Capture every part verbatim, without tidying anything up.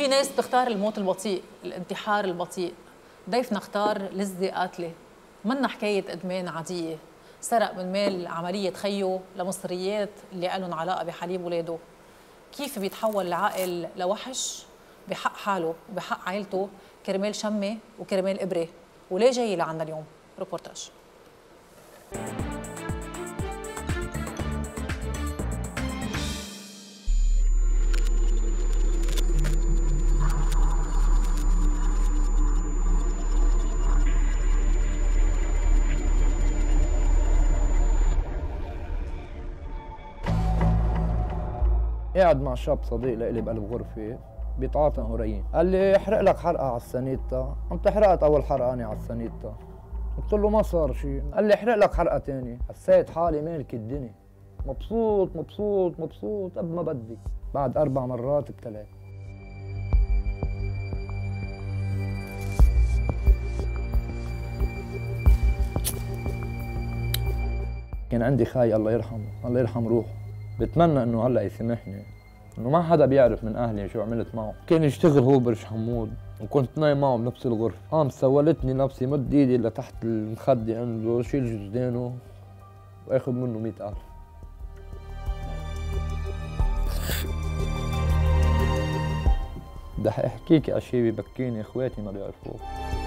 في ناس بتختار الموت البطيء، الانتحار البطيء. ضيفنا اختار لذة قاتلة، منا حكاية إدمان عادية، سرق من مال عملية خيو لمصريات اللي لهم علاقة بحليب ولاده. كيف بيتحول العقل لوحش بحق حاله وبحق عائلته كرمال شمة وكرمال إبرة، وليه جاي لعنا اليوم؟ ريبورتاج. قاعد مع شاب صديق لإلي بقلب غرفة بيتعاطى هيروين، قال لي احرق لك حرقة على السانيتا، قمت حرقت أول حرقة أنا على السانيتا، قلت له ما صار شيء، قال لي احرق لك حرقة ثانية، حسيت حالي مالك الدنيا، مبسوط مبسوط مبسوط قد ما بدي، بعد أربع مرات ابتلعت. كان عندي خاي الله يرحمه، الله يرحم روحه، بتمنى انه هلا يسامحني، انه ما حدا بيعرف من اهلي شو عملت معه، كان يشتغل هو برج حمود وكنت نايم معه بنفس الغرفة، قام سولتني نفسي مد ايدي لتحت المخدة عنده شيل جزدانه واخذ منه مئة ألف. بدي احكيكي اشياء ببكيني اخواتي ما بيعرفوه.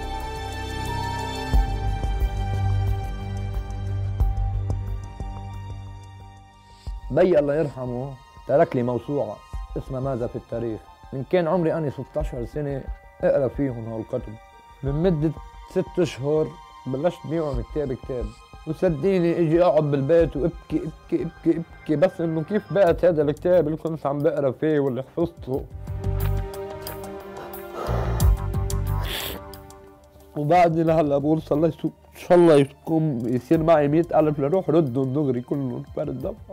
بي الله يرحمه ترك لي موسوعة اسمها ماذا في التاريخ، من كان عمري أنا ستة عشر سنة اقرا فيهم هالكتب، من مدة ست اشهر بلشت بيعهم كتاب كتاب، وصدقيني اجي اقعد بالبيت وابكي ابكي ابكي ابكي بس انه كيف بقت هذا الكتاب اللي كنت عم بقرا فيه واللي حفظته. وبعدني لهلا بقول صلى الله ان شاء الله يكون يصير معي مئة ألف لروح ردهم دغري كلهم فرد دفعة.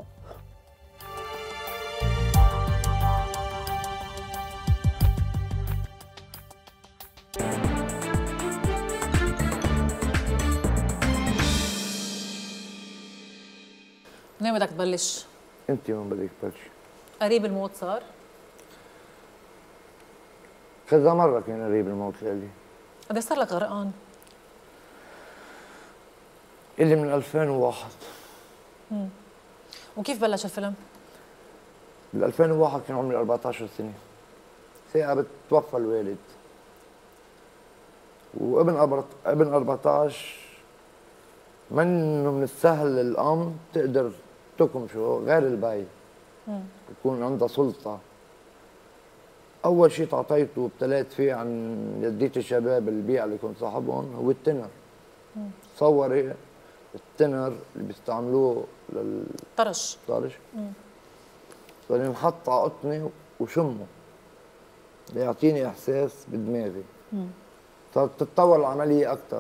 منين بدك تبلش؟ انت وين بدك تبلشي؟ قريب الموت صار؟ كذا مرة كان قريب الموت لإلي. قد صار لك غرقان؟ إلي من ألفين وواحد. امم وكيف بلش الفيلم؟ بال ألفين وواحد كان عمري أربعة عشر سنة. ساعة بتوفى الوالد. وابن أبرت... ابن أربعة عشر منه من السهل الأم تقدر تكمشه غير البي. امم يكون عندها سلطة. أول شيء تعطيته وابتليت فيه عن جدية الشباب البيع اللي كنت صاحبهم هو التنر. مم. تصوري التنر اللي بيستعملوه لل طرش طرش صار ينحط على قطني وشمه ليعطيني إحساس بدماغي. صارت تتطور العملية أكثر.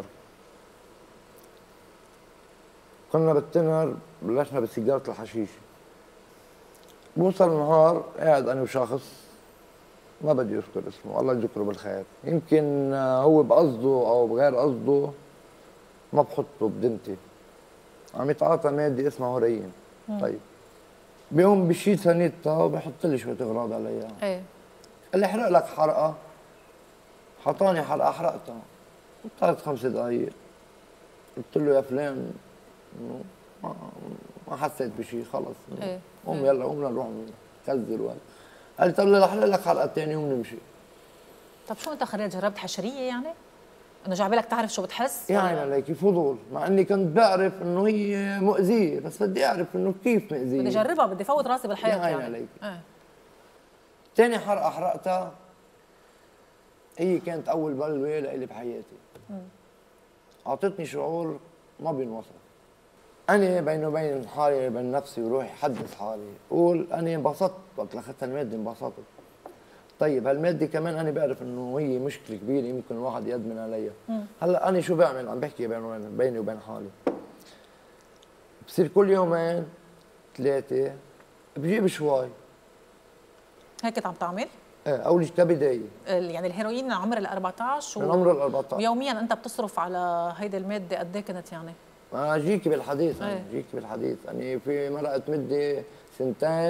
كنا بالتنر بلشنا بسيجارة الحشيش. بوصل النهار قاعد أنا وشخص ما بدي يذكر اسمه، الله يذكره بالخير، يمكن هو بقصده او بغير قصده ما بحطه بدنتي. عم يتعاطى ماده اسمها هيروين. طيب بيقوم بشيل سانيتا وبحط لي شويه اغراض عليها. ايه قال لي احرق لك حرقه، حطاني حرقه حرقتها، ثلاث خمس دقائق قلت له يا فلان ما ما حسيت بشيء خلص. ايه قوم يلا قوم نروح نخزر وهذا. قال لي طب احرق لك حلقه ثانيه ونمشي. طب شو انت خليت جربت حشريه يعني؟ انه جعبالك تعرف شو بتحس؟ يعني عليكي فضول، مع اني كنت بعرف انه هي مؤذيه بس بدي اعرف انه كيف مؤذيه. بدي اجربها، بدي فوت راسي بالحياه يعني. يعني عليكي. اه ثاني حرقه حرقتها هي كانت اول بلوه لإلي بحياتي. امم اعطتني شعور ما بينوصف. أنا بيني وبين حالي بين نفسي وروحي حدث حالي، قول أنا انبسطت وقت أخذت المادة انبسطت. طيب هالمادة كمان أنا بعرف إنه هي مشكلة كبيرة يمكن الواحد يدمن عليها. هلا أنا شو بعمل؟ عم بحكي بيني وبين بيني وبين حالي. بصير كل يومين ثلاثة بجيب شوي. هيك كنت عم تعمل؟ ايه أول شيء كبداية. يعني الهيروين من عمر ال أربعة عشر من عمر ال أربعة عشر ويوميا أنت بتصرف على هيدي المادة قد إيه كانت يعني؟ ما جيكي بالحديث أنا جيكي بالحديث، يعني في مرقت مدة سنتين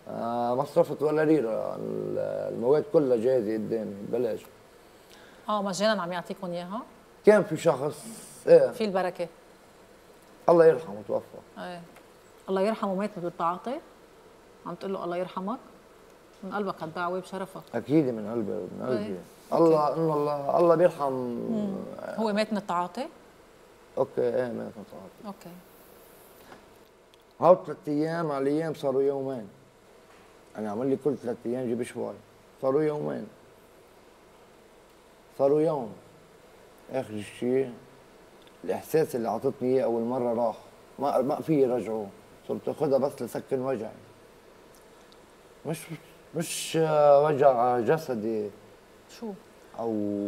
آه ما صرفت ولا ليره، المواد كلها جاهزه قدامي ببلاش. اه مجانا عم يعطيكم اياها؟ كان في شخص ايه في البركه. الله يرحمه توفى. ايه الله يرحمه، مات بالتعاطي؟ عم تقول له الله يرحمك؟ من قلبك هالدعوه بشرفك. اكيد من قلبي من قلبي. ايه. الله انه الله الله بيرحم. مم. هو مات من التعاطي؟ اوكي ايه مات من التعاطي. اوكي. هاو ثلاث ايام على ايام صاروا يومين. انا عمل لي كل ثلاث ايام جيب شوي، صاروا يومين، صاروا يوم. اخر شيء الاحساس اللي اعطتني اياه اول مره راح، ما ما في رجعه، صرت اخذها بس لسكن وجعي. مش مش آه، وجع جسدي شو؟ او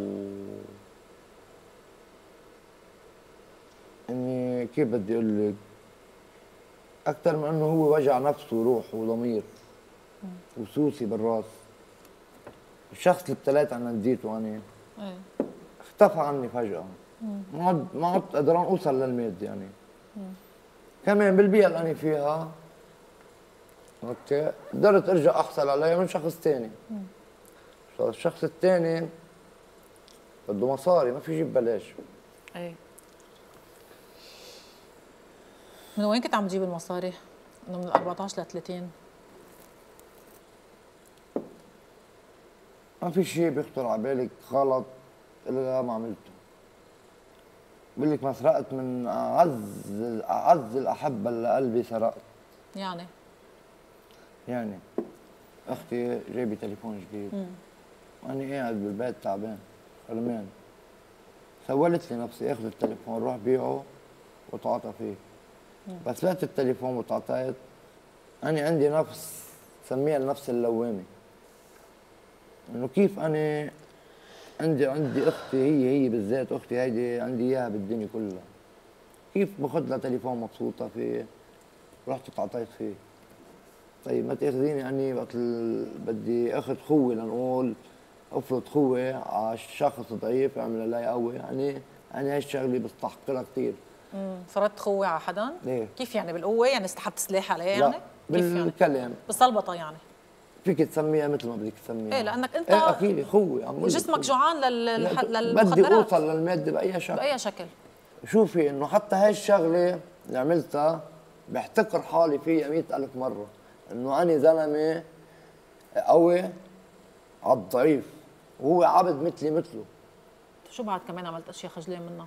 اني كيف بدي اقول لك، اكثر من انه هو وجع نفس وروح وضمير وسوسي بالراس. الشخص اللي ابتليت عن نديته انا ايه اختفى عني فجأة. ما عد ما عدت قدران اوصل للمادة يعني. مم. كمان بالبيئة اللي انا فيها اوكي قدرت ارجع احصل عليها من شخص ثاني. الشخص الثاني بده مصاري، ما في يجيب بلاش. ايه. من وين كنت عم تجيب المصاري؟ انه من ال أربعطعش ل ثلاثين؟ ما في شيء بيخطر على بالك غلط الا ما عملته. بقول لك ما سرقت من اعز اعز الاحبه اللي قلبي سرقت. يعني يعني اختي جايبه تليفون جديد وانا قاعد بالبيت تعبان خرمان، سولت لي نفسي اخذ التليفون روح بيعه وتعاطى فيه. مم. بس بعت التليفون وتعاطيت. انا عندي نفس سميها النفس اللوامه، انه كيف انا عندي عندي اختي هي هي بالذات اختي هيدي عندي اياها بالدنيا كلها، كيف باخذ لها تليفون مبسوطه فيه رحت تعاطيت فيه. طيب ما تاخذيني اني وقت بدي اخذ خوه لنقول افرض خوه على شخص ضعيف اعمل علي قوي، يعني يعني هاي الشغله بستحقرها كثير. امم فرضت خوه على حدا؟ ليه؟ كيف يعني بالقوه؟ يعني سحبت سلاح عليه يعني؟ لا كيف بالكلام يعني؟ بالصلبطه يعني؟ فيك تسميها مثل ما بدك تسميها. ايه لانك انت ايه اكيد خوه عم جسمك جوعان لل... للمخدرات. بدي اوصل للماده باي شكل. باي شكل. شوفي انه حتى هاي الشغله اللي عملتها بحتكر حالي فيها مئة ألف مرة، انه أنا زلمة قوي على الضعيف وهو عبد مثلي مثله. شو بعد كمان عملت اشياء خجلان منها؟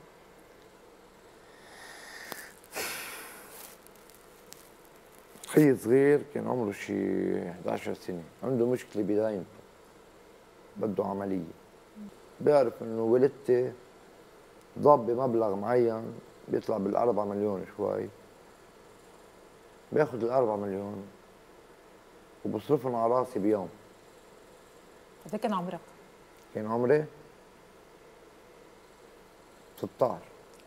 خي صغير كان عمره شي إحدى عشرة سنة، عنده مشكلة بداينته بده عملية. بيعرف انه والدتي ضاب بمبلغ معين بيطلع بالأربعة مليون شوي، بياخذ الأربعة مليون وبصرفهم على راسي بيوم. قد كان عمرك؟ كان عمري ستة عشر.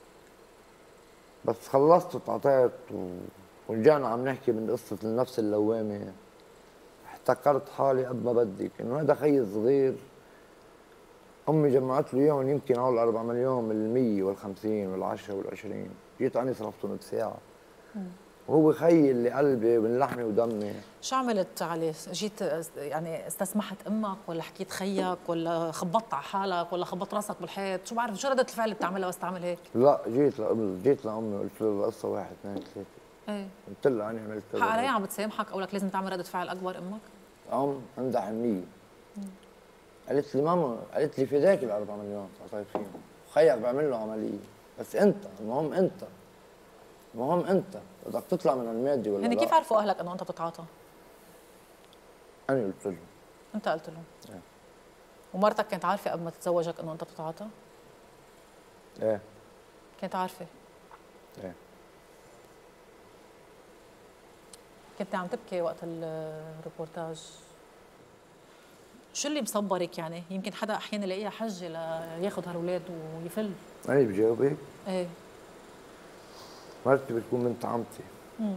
بس خلصت وتعطيت و... ورجعنا عم نحكي من قصة النفس اللوامة، احتكرت حالي قد ما بدك انه هذا خيي صغير امي جمعت له اياهم يمكن على الأربعة مليون من المية والخمسين والعشرة والعشرين، جيت أنا صرفتهم بساعة. وهو خيي اللي قلبي من لحمي ودمي. شو عملت عليه؟ جيت يعني استسمحت امك ولا حكيت خيك ولا خبطت على حالك ولا خبطت راسك بالحيط؟ شو بعرف شو ردة الفعل اللي بتعملها بس تعمل هيك؟ لا جيت لأمي جيت لأمي قلت لها القصة واحد اثنين ثلاثة. ايه قلت لها أنا عملت كذا. حق عليها عم بتسامحك او لك لازم تعمل ردة فعل اكبر امك؟ أم عندها حنية. قالت لي ماما، قالت لي فداك الأربعة مليون تعطيت فيهم، خيك بعمل له عملية، بس أنت المهم أنت المهم أنت بدك تطلع من المادة ولا يعني لا؟ كيف عرفوا اهلك انه انت بتتعاطى؟ أنا قلت لهم. انت قلت لهم؟ ايه. ومرتك كانت عارفه قبل ما تتزوجك انه انت بتتعاطى؟ ايه كانت عارفه؟ ايه. كنت عم تبكي وقت الريبورتاج، شو اللي مصبرك يعني؟ يمكن حدا احيانا يلاقيها حجه لياخذ هالولاد ويفل. أنا بجاوبك؟ ايه. مرتي بتكون بنت عمتي. امم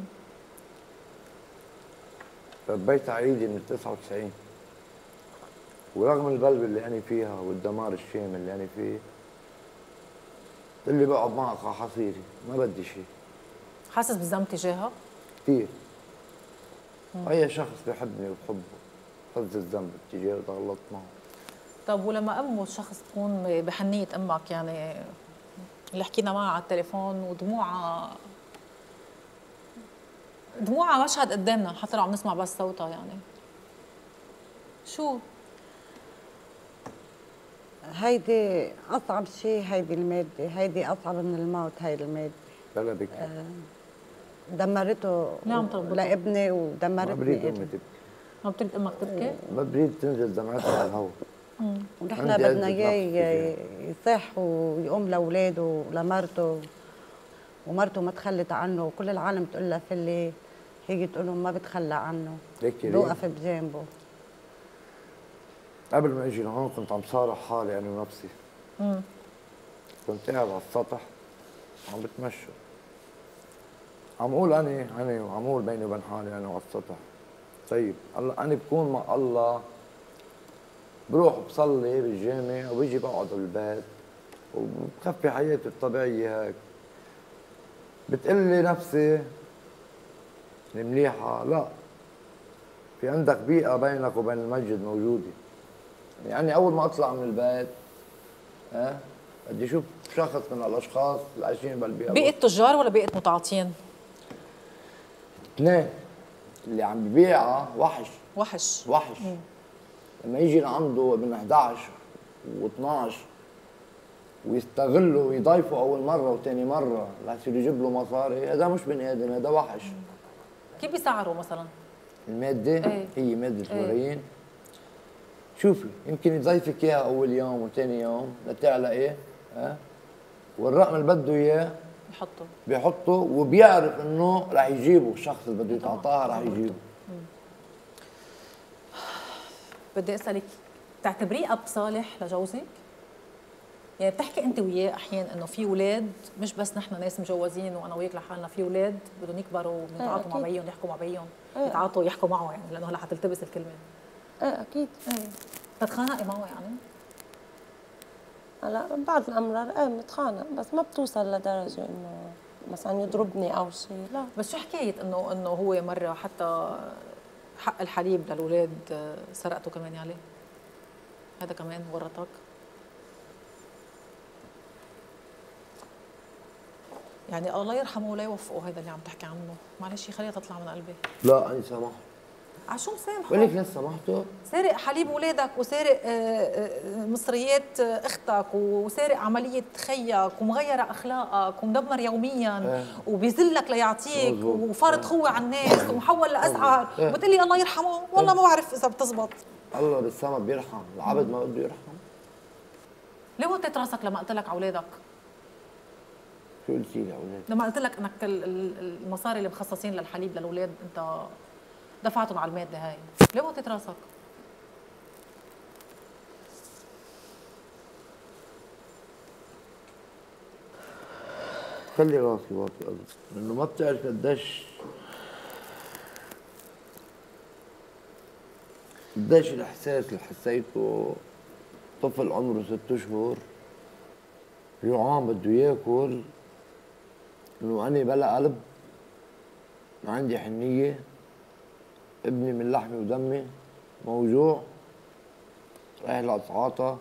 ربيتها عيدي من تسعة وتسعين، ورغم البلبة اللي أنا فيها والدمار الشامل اللي أنا فيه اللي بقعد معك على حصيري ما بدي شيء. حاسس بالذنب تجاهها؟ كثير. اي شخص بيحبني وبحبه حز الذنب اتجاهه اذا غلطت معه. طب ولما امه شخص تكون بحنيه امك يعني اللي حكينا معها على التليفون ودموعها دموعها مشهد قدامنا حتى لو عم نسمع بس صوتها يعني شو؟ هيدي أصعب شيء، هيدي المادة، هيدي أصعب من الموت، هيدي المادة. بلا بكي. آه دمرته نعم تربطها لابني ما ودمرتني بريد إلي. امي تبكي. ما بتريد امك تبكي؟ ما بريد تنزل دمعتها على الهواء. ونحن عندي بدنا عزة اياه نفس يصح ويقوم لاولاده ولمرته، ومرته ما تخلت عنه وكل العالم تقول لها فلي، هي تقول لهم ما بتخلى عنه، ليكي ليه؟ بوقف بجانبه. قبل ما اجي لهون كنت عم صارح حالي انا ونفسي. امم كنت قاعد على السطح عم بتمشى، عم اقول اني اني وعم اقول بيني وبين حالي انا على السطح طيب هلا انا بكون مع الله، بروح بصلي بالجامع وبيجي بقعد بالبيت وبخفي حياتي الطبيعيه هيك. بتقلي نفسي المليحه لا، في عندك بيئه بينك وبين المسجد موجوده. يعني اول ما اطلع من البيت ها بدي اشوف شخص من الاشخاص اللي عايشين بالبيئه. بيئة تجار ولا بيئة متعاطيين؟ اثنين. اللي عم ببيعها وحش وحش وحش. مم. لما يجي لعنده ابن احد عشر واثنعش ويستغله ويضيفه اول مره وثاني مره لحصير يجيب له مصاري، هذا مش بني ادم، هذا وحش. كيف بيسعروا مثلا؟ الماده ايه؟ هي ماده ايه؟ الهيروين. شوفي يمكن يضيفك اياها اول يوم وثاني يوم لتعلى ايه ها، والرقم اللي بده اياه بحطه بيحطه وبيعرف انه رح يجيبه الشخص اللي بده يتعاطاها رح يجيبه. بدي اسالك، بتعتبريه اب صالح لجوزك؟ يعني بتحكي انت وياه احيانا انه في اولاد، مش بس نحن ناس مجوزين وانا وياك لحالنا، في اولاد بدهم يكبروا ويتعاطوا مع بيهم يحكوا مع بيهم يتعاطوا يحكوا معه يعني لانه هلا حتلتبس الكلمه. ايه اكيد. ايه بتتخانقي معه يعني؟ هلا بعض الامرار ايه بنتخانق بس ما بتوصل لدرجه انه مثلا يضربني او شيء، لا. بس شو حكايه انه انه هو مره حتى حق الحليب للاولاد سرقته كمان عليه؟ هذا كمان ورطك؟ يعني الله يرحمه ولا يوفقه، هذا اللي عم تحكي عنه، معلش خليها تطلع من قلبي. لا انا سامحه. على شو مسامحه؟ بقول لك لسه سامحته؟ سارق حليب ولادك وسارق مصريات اختك وسارق عمليه خيك ومغير اخلاقك ومدمر يوميا اه. وبيذلك ليعطيك مزبوط. وفارض اه. خوه على الناس ومحول لازعار اه. وبتقلي الله يرحمه، والله اه. ما بعرف اذا بتزبط. الله بالسما بيرحم، العبد ما بده يرحم. ليه وطيت راسك لما قلت لك على اولادك؟ شو قلتي لي اولاد؟ لما قلت لك انك المصاري اللي مخصصين للحليب للاولاد انت دفعتهم على الماده هاي، ليه وطيت راسك؟ خلي راسي واطي قصدي، لانه ما بتعرف قديش قديش الاحساس اللي حسيته طفل عمره ست اشهر جوعان بده ياكل، انه انا بلا قلب، ما عندي حنيه، ابني من لحمي ودمي موجوع رايح لاتعاطى،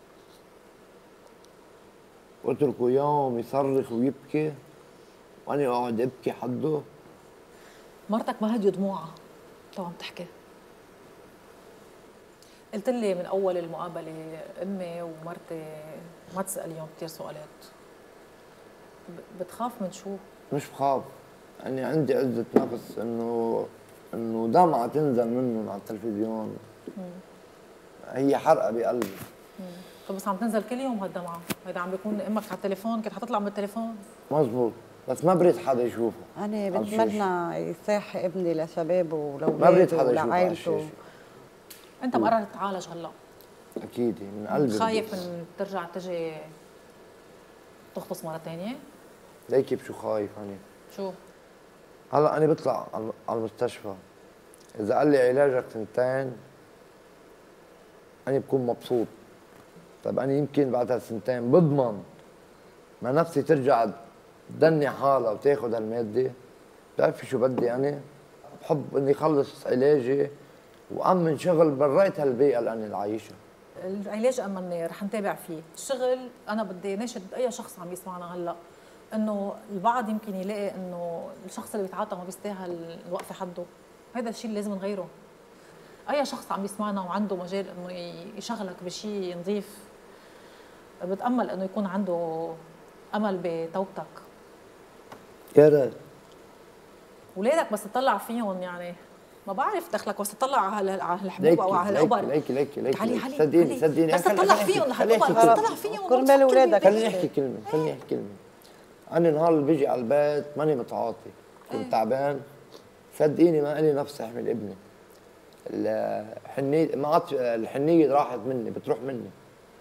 واتركه يوم يصرخ ويبكي وانا اقعد ابكي حده. مرتك ما هديوا دموعها تو عم تحكي. قلت لي من اول المقابله امي ومرتي ما تساليهم كثير سؤالات، بتخاف من شو؟ مش بخاف، يعني عندي عزة نفس انه انه دمعة تنزل منهم على التلفزيون. مم. هي حرقة بقلبي. طب بس عم تنزل كل يوم هالدمعة، هيدا عم بيكون امك على التليفون، كنت حتطلع من التليفون. مزبوط، بس ما بريد حدا يشوفه. انا بتمنى يصح ابني لشبابه ولأولاده ولعائلته. انت مقرر تتعالج هلا؟ اكيد من قلبي. خايف من ترجع تجي تغطس مرة ثانية؟ ليكي بشو خايف انا؟ شو؟ هلا انا بطلع على المستشفى، اذا قال لي علاجك سنتين انا بكون مبسوط. طيب انا يمكن بعد هالسنتين بضمن ما نفسي ترجع تدني حالها وتاخذ هالماده. بتعرفي شو بدي انا؟ بحب اني اخلص علاجي وامن شغل بريت هالبيئه اللي انا عايشها. العلاج امناه رح نتابع فيه، الشغل انا بدي ناشد اي شخص عم يسمعنا هلا انه البعض يمكن يلاقي انه الشخص اللي بيتعاطى ما بيستاهل الوقفه حده، هذا الشيء اللي لازم نغيره. اي شخص عم يسمعنا وعنده مجال انه يشغلك بشيء نظيف، بتامل انه يكون عنده امل بتوبتك. يا ريت اولادك بس تطلع فيهم، يعني ما بعرف دخلك، بس تطلع على على الحبوب او على الابر. ليكي ليكي ليكي علي علي صدقيني صدقيني بس تطلع فيهم على الابر، بس تطلع فيهم كرمال اولادك. خليني احكي كلمه خليني احكي كلمه انا النهار اللي بيجي على البيت ماني متعاطي، كنت تعبان، صدقيني ما الي نفس احمل ابني. الحنيه ما عاد الحنيه راحت مني، بتروح مني.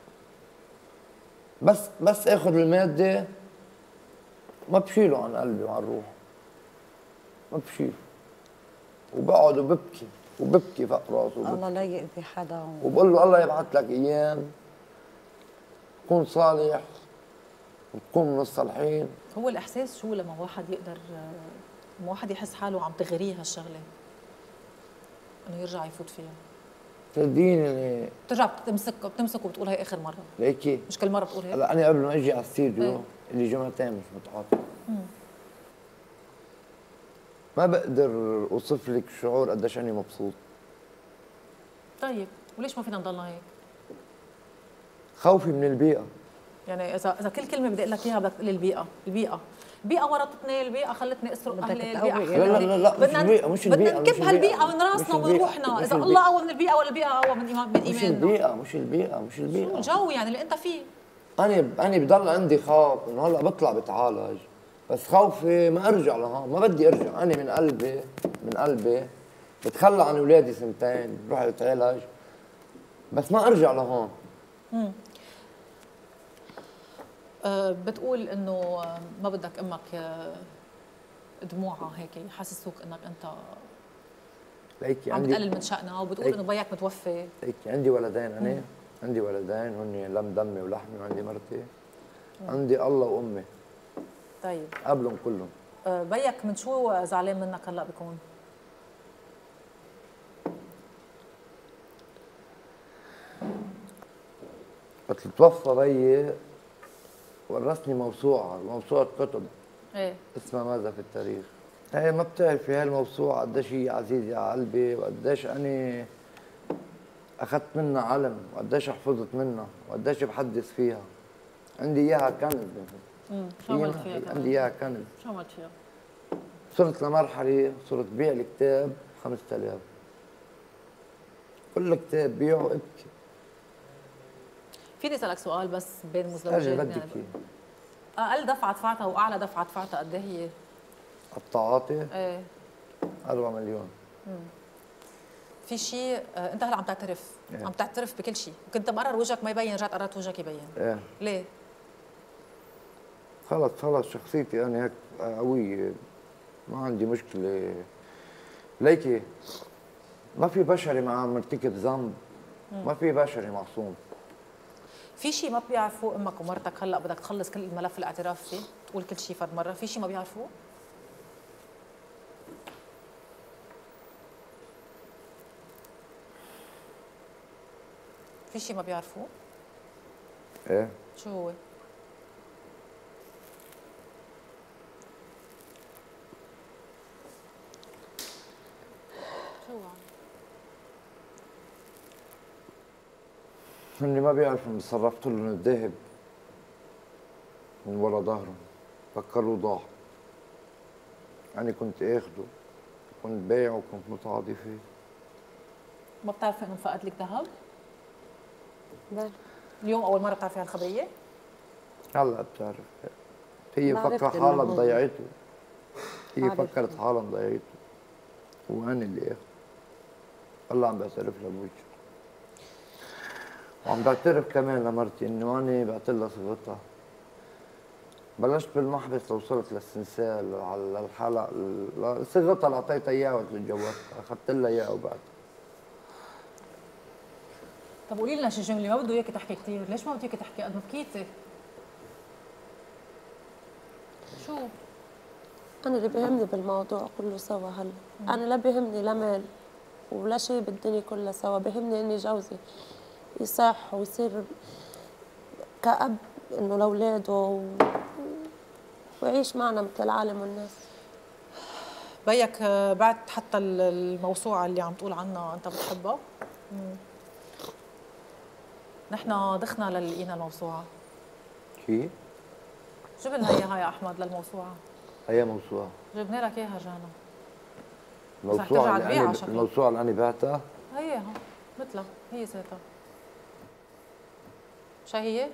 بس بس اخذ الماده ما بشيله عن قلبي وعن روحي، ما بشيله، وبقعد وببكي وببكي فوق راسه، الله لا يأذي حدا، وبقول له الله يبعث لك ايام تكون صالح وتكون من الصالحين. هو الاحساس شو لما واحد يقدر، لما واحد يحس حاله عم تغريه هالشغله انه يرجع يفوت فيها؟ صدقيني بترجع بتمسك بتمسك وبتقول هي اخر مره، ليكي مش كل مره بتقول هيك؟ هلا انا قبل ما اجي على الاستديو ايه؟ اللي جمعتين مش متعاطي، ما بقدر اوصف لك شعور قديش اني مبسوط. طيب وليش ما فينا نضلنا هيك؟ خوفي من البيئه. يعني اذا اذا كل كلمه بدي اقول لك اياها بدك تقول لي البيئه، البيئه البيئه ورطتني، البيئه خلتني اسرق بدك اهلي، تقوي. البيئه لا لا لا لا مش البيئه مش البيئه بدنا مش نكب هالبيئه البيئة. من راسنا مش ومن البيئة. روحنا، مش اذا البيئة. الله اقوى من البيئه ولا البيئه اقوى من إيمان من مش ايماننا؟ البيئه مش البيئه مش شو البيئه الجو يعني اللي انت فيه؟ انا انا بضل عندي خوف انه هلا بطلع بتعالج، بس خوفي ما ارجع لهون، ما بدي ارجع. انا من قلبي من قلبي بتخلى عن اولادي سنتين بروح اتعالج، بس ما ارجع لهون. امم أه بتقول انه ما بدك امك دموعها هيك يحسسوك انك انت ليكي عم عندي بتقلل من شأنها، وبتقول انه بيك متوفي. ليكي عندي ولدين انا، مم. عندي ولدين هن لم دمي ولحمي، وعندي مرتي، مم. عندي الله وامي. طيب قبلهم كلهم. أه بيك من شو زعلان منك هلا بكون؟ وقت توفى بيي ورثني موسوعة، موسوعة كتب ايه اسمها ماذا في التاريخ. هي ما بتعرفي هاي الموسوعة قديش هي عزيزة على قلبي، وقديش أنا أخذت منها علم، وقديش حفظت منها، وقديش بحدث فيها. عندي إياها كنز. امم شو عملت فيها؟ عندي إياها كنز. شو عملت فيها؟ وصلت لمرحلة صرت بيع الكتاب خمسة آلاف. كل كتاب بيعه ابكي. فيني اسالك سؤال بس بين أجل مزدوجين؟ بدك يعني إياه. اقل دفعه دفعتها واعلى دفعه دفعتها قد ايه هي؟ التعاطي ايه أربعة مليون. امم في شيء آه، انت هلا عم تعترف، إيه. عم تعترف بكل شيء، وكنت مقرر وجهك ما يبين، رجعت قررت وجهك يبين. ايه ليه؟ خلص خلص شخصيتي أنا هيك قوية، ما عندي مشكلة. ليكي ما في بشري مع مرتكب ذنب، ما في بشري معصوم. في شيء ما بيعرفوه امك ومرتك هلا بدك تخلص كل الملف الاعتراف فيه، تقول كل شيء فرد مره، في شيء ما بيعرفوه؟ في شيء ما بيعرفوه؟ ايه شو هو؟ شو هو؟ هني ما بيعرفوا اني صرفت لهم الذهب من ورا ظهرهم، فكروا ضاع. أنا كنت اخده، كنت بايعه وكنت متعاطي فيه. ما بتعرفي انه فقد لك ذهب؟ بل اليوم اول مره بتعرفي هالخبريه؟ هلا بتعرف هي ما عرفت فكرت إنه حالها هو. ضيعته، هي عرفت. فكرت حالها ضيعته، وأنا اللي اخده. هلا عم بعترف لها بوجهي، وعم بعترف كمان لمرتي انه انا بعت لها صيغتها. بلشت بالمحبس لوصلت للسنسال على الحلق، صيغتها اللي اعطيتها اياها وقت اللي تجوزتها، اخذت لها اياها وبعد. طب قولي لنا شي جمله، ما بده اياكي تحكي كثير، ليش ما بده اياكي تحكي قد ما بكيتي؟ شو؟ أنا اللي بيهمني بالموضوع كله سوا هلا، أنا لا بيهمني لا مال ولا شيء بالدنيا كلها سوا، بيهمني إني جوزي يصح ويصير كأب إنه لأولاده و... ويعيش معنا مثل العالم والناس. بيك بعد حتى الموسوعة اللي عم تقول عنها أنت بتحبها؟ مم. نحن دخنا للقينا الموسوعة. كيف؟ جيب لنا إياها يا أحمد للموسوعة. أي موسوعة؟ جبنا لك إياها جانا. الموسوعة اللي أنا الموسوعة اللي أنا بعتها؟ هي ها مثلها هي ذاتها. شو هي؟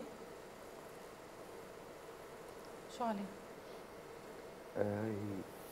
شو عليه؟ آه هي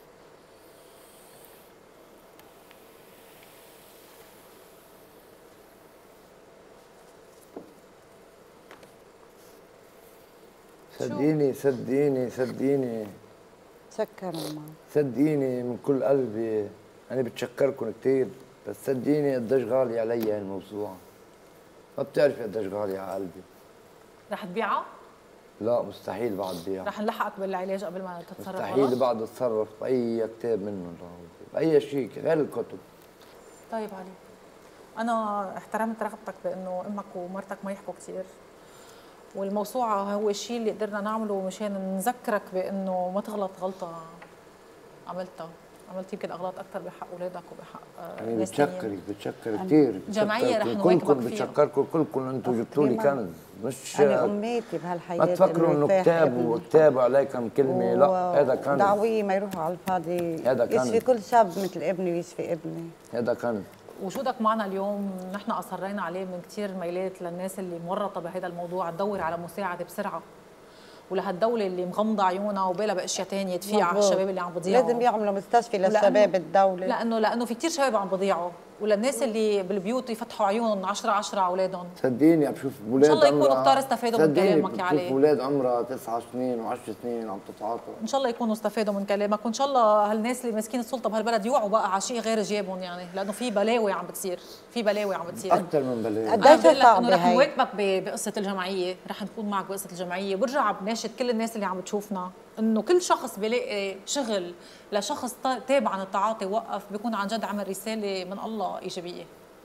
صدقيني صدقيني صدقيني سكر ماما، صدقيني من كل قلبي أنا بتشكركم كثير، بس صدقيني قديش غالي علي هالموسوعة. ما بتعرفي قديش غالي على قلبي. رح تبيعها؟ لا مستحيل بعد بيعها. رح نلحقك بالعلاج قبل ما تتصرف. مستحيل بعد اتصرف بأي كتاب منهم، بأي شيء غير الكتب. طيب علي، أنا احترمت رغبتك بأنه أمك ومرتك ما يحكوا كثير، والموسوعة هو الشيء اللي قدرنا نعمله مشان نذكرك بأنه ما تغلط غلطة عملتها، عملت يمكن أغلاط أكثر بحق أولادك وبحق يعني ناس بتشكرك بتشكر كثير. جمعية رح نواكبك كلكم فيها. بتشكركم كلكم، أنتم جبتوا لي كنز. مش أنا أميتي بهالحياة. ما تفكروا إنه كتاب وكتاب عليه كم كلمة، لا هذا كنز. دعوية ما يروحوا على الفاضي. هذا كنز. يشفي كل شاب مثل ابني ويشفي ابني. هذا كنز. وجودك معنا اليوم نحن أصرينا عليه من كثير ميلات للناس اللي مورطة بهذا الموضوع تدور على مساعدة بسرعة، ولهالدولة اللي مغمضة عيونها وبالها باشياء ثانيه تفيع على الشباب اللي عم بضيعوا. لازم يعملوا مستشفى للشباب الدولة، لأنه لأنه في كثير شباب عم بضيعوا، وللناس اللي بالبيوت يفتحوا عيونهم عشرة عشرة على اولادهم. صدقيني عم بشوف اولاد ان شاء الله يكونوا كثار استفادوا من كلامك يا علي. بشوف اولاد عمرها تسع سنين وعشر سنين عم تتعاطى. ان شاء الله يكونوا استفادوا من كلامك، وان شاء الله هالناس اللي ماسكين السلطه بهالبلد يوعوا بقى على شيء غير جيابهم، يعني لانه في بلاوي عم بتصير، في بلاوي عم بتصير اكثر من بلاوي. قديش صعبه هي. رح نواكبك بقصه الجمعيه، رح نكون معك بقصه الجمعيه، برجع بناشد كل الناس اللي عم تشوفنا انه كل شخص بيلاقي شغل لشخص تاب عن التعاطي وقف بيكون عن جد عمل رساله من الله ايجابيه.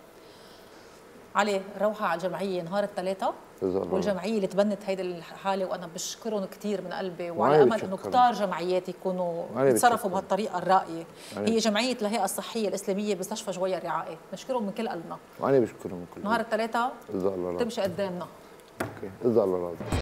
علي روحة على الجمعية نهار الثلاثاء، والجمعية اللي تبنت هيدي الحالة، وأنا بشكرهم كثير من قلبي، وعلى أمل إنه كتار جمعيات يكونوا يتصرفوا بهالطريقة الراقية. هي جمعية الهيئة الصحية الإسلامية بمستشفى جوية الرعائي، بشكرهم من كل قلبنا. وأنا بشكرهم من كل قلبنا. نهار الثلاثاء تمشي قدامنا. اوكي، إذا الله راضي.